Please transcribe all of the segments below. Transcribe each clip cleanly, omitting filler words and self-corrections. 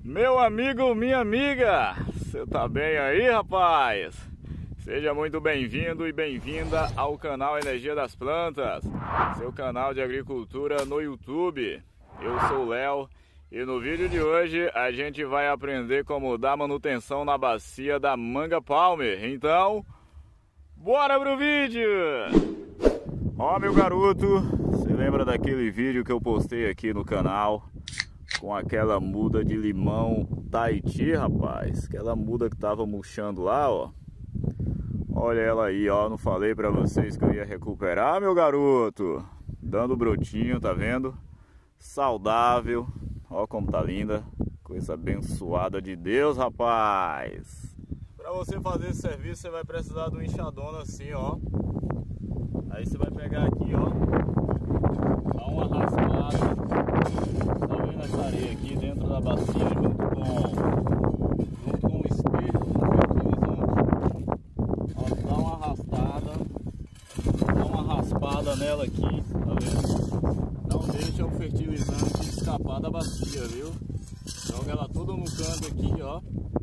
Meu amigo, minha amiga, você tá bem aí, rapaz? Seja muito bem-vindo e bem-vinda ao canal Energia das Plantas, seu canal de agricultura no YouTube. Eu sou o Léo e no vídeo de hoje a gente vai aprender como dar manutenção na bacia da Manga Palmer. Então, bora pro vídeo! Ó, meu garoto, você lembra daquele vídeo que eu postei aqui no canal? Com aquela muda de limão Tahiti, rapaz. Aquela muda que tava murchando lá, ó. Olha ela aí, ó. Não falei pra vocês que eu ia recuperar, meu garoto. Dando brotinho, tá vendo? Saudável. Ó como tá linda. Coisa abençoada de Deus, rapaz. Pra você fazer esse serviço, você vai precisar de um enxadona assim, ó. Aí você vai pegar aqui, ó. Dá uma raspada. Tá vendo essa areia aqui dentro da bacia junto com o esterco fertilizante. Ó, dá uma arrastada, dá uma raspada nela aqui, tá vendo? Não deixa o fertilizante escapar da bacia, viu? Joga ela toda no canto aqui, ó.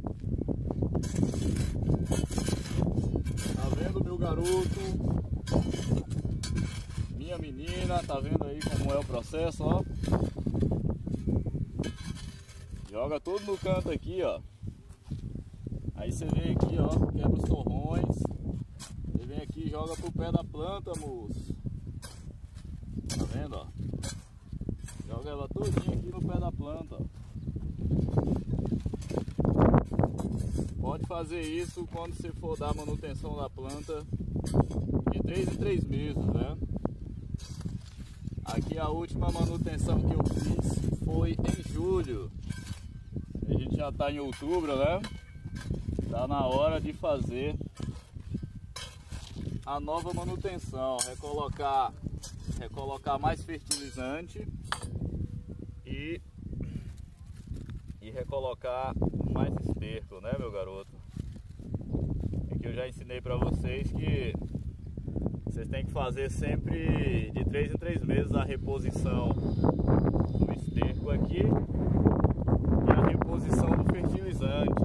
Tá vendo, meu garoto? Minha menina, tá vendo aí como é o processo, ó? Joga tudo no canto aqui, ó. Aí você vem aqui, ó, quebra os torrões. Você vem aqui e joga pro pé da planta, moço. Tá vendo, ó? Joga ela todinha aqui no pé da planta, ó. Pode fazer isso quando você for dar manutenção da planta de 3 em 3 meses, né? Aqui a última manutenção que eu fiz foi em julho. A gente já está em outubro, né? Tá na hora de fazer a nova manutenção, recolocar mais fertilizante e recolocar mais esterco, né, meu garoto? Aqui eu já ensinei para vocês que vocês têm que fazer sempre de 3 em 3 meses a reposição do esterco aqui e a reposição do fertilizante.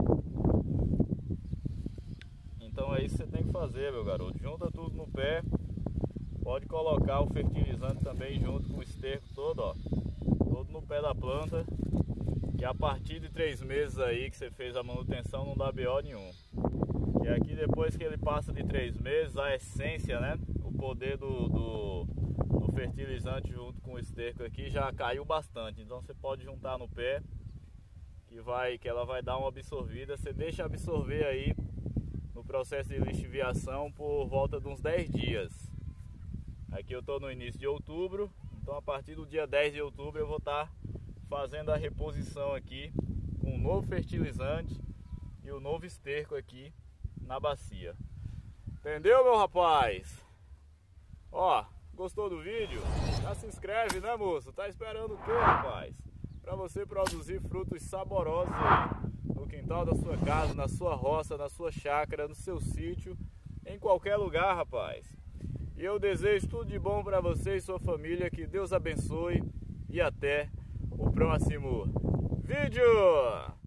Então é isso que você tem que fazer, meu garoto. Junta tudo no pé. Pode colocar o fertilizante também junto com o esterco todo, ó. Todo no pé da planta. Que a partir de 3 meses aí que você fez a manutenção não dá BO nenhum. E aqui depois que ele passa de 3 meses, a essência, né? O poder do fertilizante junto com o esterco aqui já caiu bastante. Então você pode juntar no pé que ela vai dar uma absorvida. Você deixa absorver aí no processo de lixiviação por volta de uns 10 dias. Aqui eu estou no início de outubro, então a partir do dia 10 de outubro eu vou estar fazendo a reposição aqui com o novo fertilizante e o novo esterco aqui na bacia. Entendeu, meu rapaz? Ó, gostou do vídeo? Já se inscreve, né, moço? Tá esperando o quê, rapaz? Para você produzir frutos saborosos aí no quintal da sua casa, na sua roça, na sua chácara, no seu sítio, em qualquer lugar, rapaz. E eu desejo tudo de bom para você e sua família, que Deus abençoe e até o próximo vídeo!